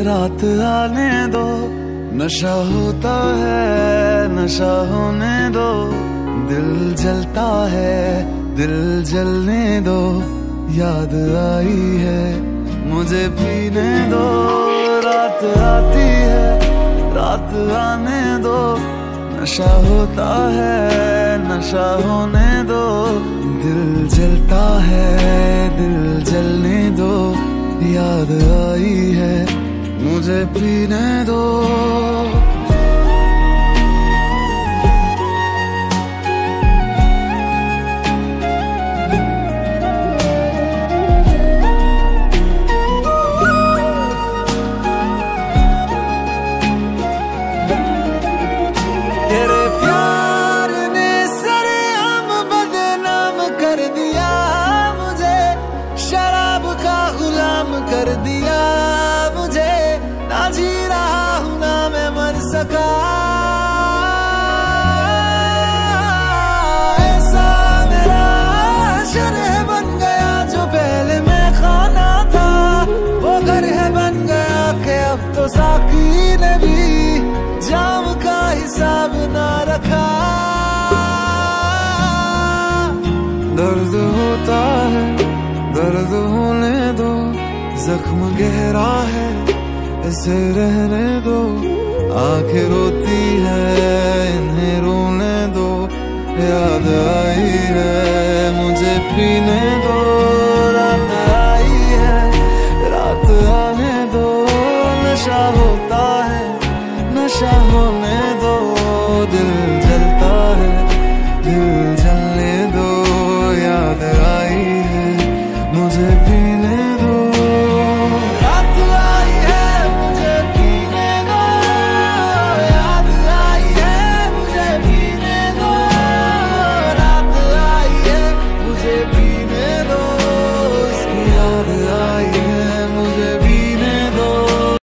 रात आने दो, नशा होता है नशा होने दो, दिल जलता है दिल जलने दो, याद आई है मुझे पीने दो। रात आती है रात आने दो, नशा होता है नशा होने दो, दिल जलता है दिल जलने दो, याद आई है मुझे पीने दो। तेरे प्यार ने सरेआम बदनाम कर दिया मुझे, शराब का गुलाम कर दिया मुझे, ना जी रहा हूं ना मैं मर सका। ऐसा मेरा शरह बन गया जो पहले मैं खाना था, वो घर है बन गया कि अब तो साकी ने भी जाम का हिसाब ना रखा। दर्द होता है दर्द होने दो, जख्म गहरा है इसे रहने दो, आंखें रोती है इन्हें रोने दो, याद आई है मुझे पीने दो। रात आई है रात आने दो, नशा होता है नशा होने दो, दिल जलता है दिल जलने दो, याद आई है मुझे पीने दो।